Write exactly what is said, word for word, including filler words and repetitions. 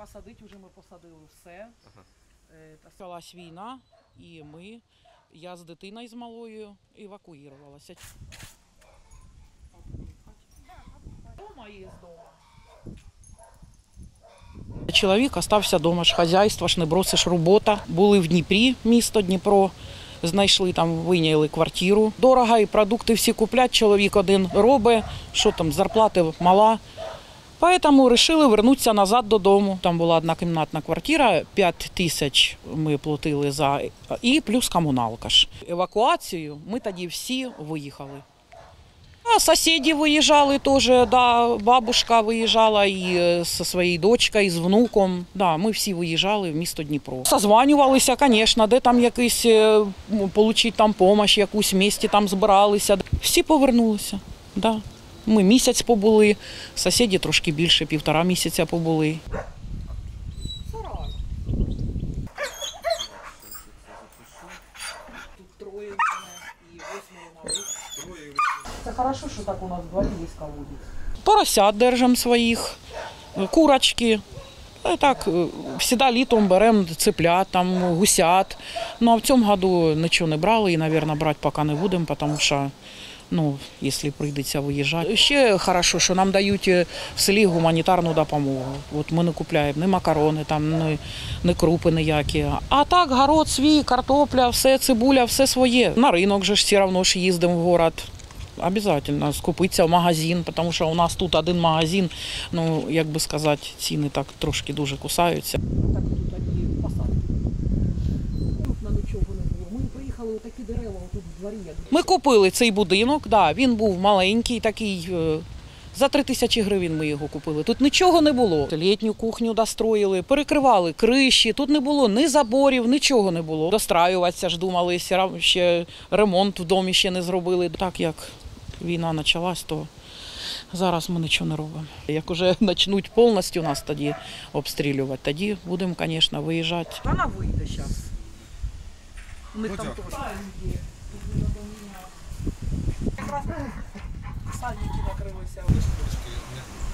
Посадити вже ми посадили все. Почалась війна, і ми, я з дитиною з малою евакуювалася. Дома є дома. Чоловік залишився вдома, ж хазяйство, ж не бросиш, робота. Були в Дніпрі, місто Дніпро, знайшли там, вийняли квартиру. Дорого, і продукти всі куплять, чоловік один робить, що там, зарплати мала. Тому вирішили повернутися назад додому. Там була однокімнатна квартира, п'ять тисяч ми платили за, і плюс комуналка ж. Евакуацію ми тоді всі виїхали. А сусіди виїжджали теж, да, бабушка виїжджала і зі своєю дочкою, і з внуком. Да, ми всі виїжджали в місто Дніпро. Созванювалися, звісно, де там якийсь, отримати там допомогу, якусь в місті там збиралися. Всі повернулися, да. Ми місяць побули, сусіди трошки більше, півтора місяця побули. Тут троє і восьмеро малих. Це добре, що так у нас в дворі є колодязь. Поросят держимо своїх, курочки. Так, завжди літом беремо цеплят, там, гусят. Ну, а в цьому році нічого не брали і, мабуть, брати поки не будемо, тому що, ну, якщо прийдеться виїжджати. Ще добре, що нам дають в селі гуманітарну допомогу. От ми не купуємо ні макарони, там, ні, ні крупи ніякі. А так, город свій, картопля, все, цибуля, все своє. На ринок же все одно ж їздимо в город. Обов'язково скупитися в магазин, тому що у нас тут один магазин, ну, як би сказати, ціни так трошки дуже кусаються. Так тут такі посадки. Тут на нічого не було. Ми приїхали, такі дерева тут в дворі. Ми купили цей будинок, да, він був маленький, такий, за три тисячі гривень ми його купили. Тут нічого не було. Літню кухню достроїли, перекривали криші, тут не було ні заборів, нічого не було. Достраюватися ж думали, ще ремонт в домі ще не зробили. Так як війна почалась, то зараз ми нічого не робимо. Як вже почнуть повністю нас тоді обстрілювати, тоді будемо, звісно, виїжджати. Вона вийде зараз. У них там теж. Якраз садники накрилися.